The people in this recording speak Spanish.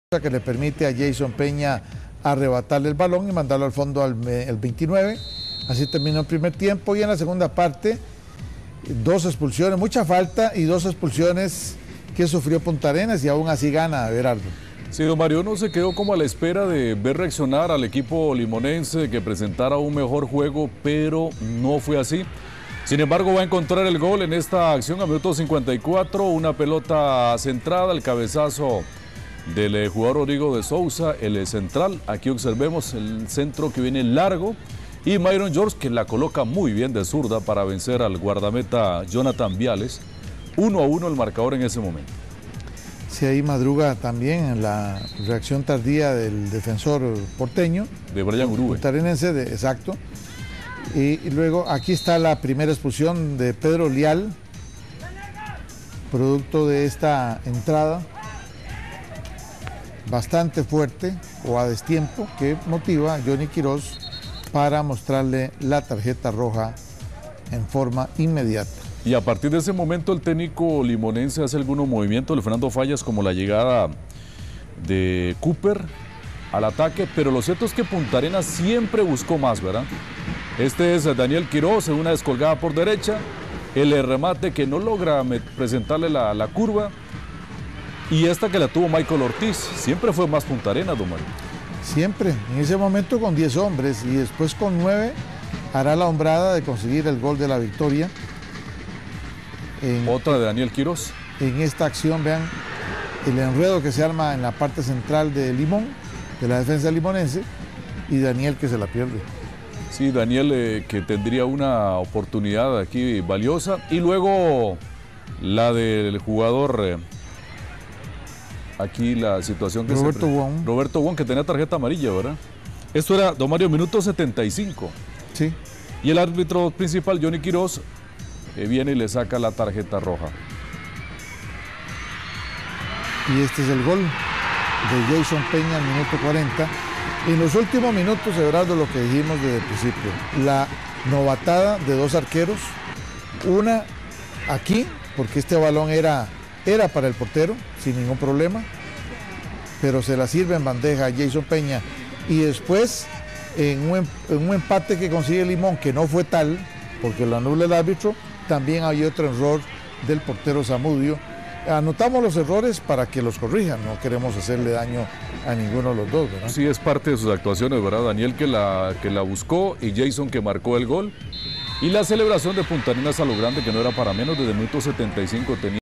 que le permite a Jason Peña arrebatarle el balón y mandarlo al fondo al 29. Así terminó el primer tiempo y en la segunda parte 2 expulsiones, mucha falta y 2 expulsiones que sufrió Punta Arenas y aún así gana Everardo. Sí, don Mario, uno se quedó como a la espera de ver reaccionar al equipo limonense, que presentara un mejor juego, pero no fue así. Sin embargo, va a encontrar el gol en esta acción a minuto 54, una pelota centrada, el cabezazo del jugador Rodrigo de Sousa, el central. Aquí observemos el centro que viene largo y Myron George, que la coloca muy bien de zurda para vencer al guardameta Jonathan Viales. 1-1 el marcador en ese momento. Sí, ahí madruga también en la reacción tardía del defensor porteño. De Brian Urube. Puntarenense, exacto. Y luego aquí está la primera expulsión de Pedro Leal, producto de esta entrada bastante fuerte o a destiempo que motiva a Johnny Quiroz para mostrarle la tarjeta roja en forma inmediata. Y a partir de ese momento el técnico limonense hace algunos movimientos de Fernando Fallas, como la llegada de Cooper al ataque, pero lo cierto es que Punta Arenas siempre buscó más, ¿verdad? Este es Daniel Quiroz en una descolgada por derecha, el remate que no logra presentarle la curva, y esta que la tuvo Michael Ortiz. Siempre fue más Punta Arenas, don Mario. Siempre, en ese momento con 10 hombres y después con 9 hará la hombrada de conseguir el gol de la victoria. Otra de Daniel Quiroz. En esta acción, vean el enredo que se arma en la parte central de Limón, de la defensa limonense, y Daniel que se la pierde. Sí, Daniel que tendría una oportunidad aquí valiosa. Y luego la del jugador... aquí la situación que Roberto Wong, que tenía tarjeta amarilla, ¿verdad? Esto era, don Mario, minuto 75. Sí. Y el árbitro principal, Johnny Quiroz, viene y le saca la tarjeta roja. Y este es el gol de Jason Peña, minuto 40. En los últimos minutos, Everardo, lo que dijimos desde el principio, la novatada de 2 arqueros, una aquí, porque este balón era para el portero, sin ningún problema, pero se la sirve en bandeja a Jason Peña, y después en un empate que consigue Limón, que no fue tal, porque lo anula el árbitro, también hay otro error del portero Zamudio. Anotamos los errores para que los corrijan, no queremos hacerle daño a ninguno de los dos, ¿verdad? Sí, es parte de sus actuaciones, ¿verdad? Daniel que la buscó y Jason que marcó el gol. Y la celebración de Punta Arenas a lo grande, que no era para menos, desde el minuto 75 tenía